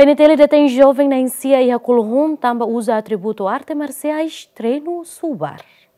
PNTL detém jovem na Encia e Hakulhun também usa atributo artes marciais treino subar.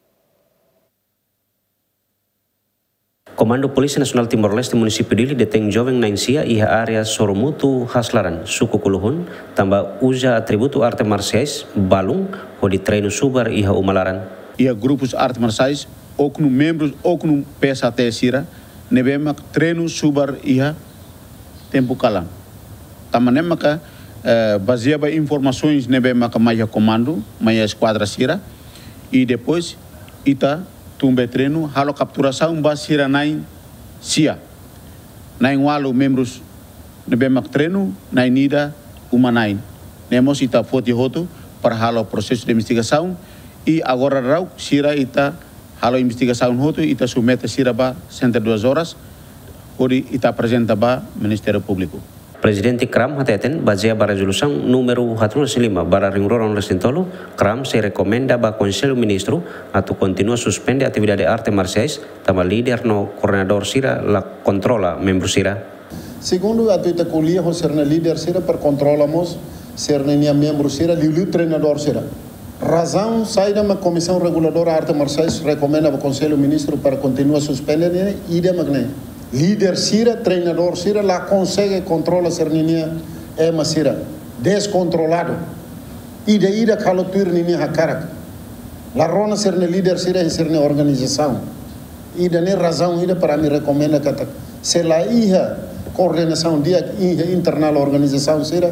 Komando Polisi Nasional Timor-Leste Município Dili detém jovem na Encia e a área Soromutu Haslaran, suku Kuluhun, também usa atributo artes marciais balung, onde treino subar e a umalaran. E a grupos artes marciais, ou com membros, ou com peça até sira, nebema treino subar e a tempo calam. Tamanema que baseava informações nebema que mais comando, mais esquadra sira, e depois ita tumbe treino, halo capturação basira nain sia. Nain walu membros nebema treino, nain nida uma nain. Nemos ita foti hoto para halo processo de investigação e agora rau sira ita halo investigação hoto ita submete sira ba 102 horas, ori ita apresenta ba Ministério Público. Presidente Kram Hateten, baseado na resolução número 105 para Ringroron Lestintolo, Kram se recomenda para o Conselho Ministro a continuar suspender atividade de artes marciais, também líder no coordenador Sira la controla membro Sira. Segundo a tuita colia o ser líder Sira para controlamos ser membro Sira e treinador Sira. Razão sai da comissão reguladora de artes marciais recomenda ao Conselho Ministro para continuar suspender e de líder Sira, treinador Sira, lá consegue controlar a serninia é uma Sira, descontrolado. E daí da calotur ninia hakarak. Lá rona ser líder Sira e ser organização. E da razão ida para me recomenda que se lá ia coordenação dia internal organização Sira,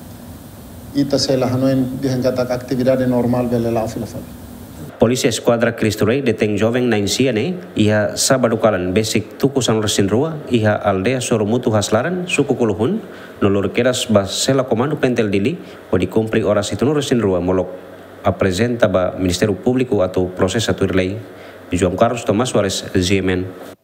e ta se lá não é de atividade normal bela lá filafal. Polisi Esquadra Cristo Rei detém jovem na Enciane e a sábado kalan basic tukusan resin rua e a aldeia Soromutu Haslaran, suku Kuluhun, no lorqueras basela comando pentel dili, onde cumpre horas itu no resin rua molok apresenta ba Ministério Público atau proses atur lei. João Carlos Tomás Soares, GMN.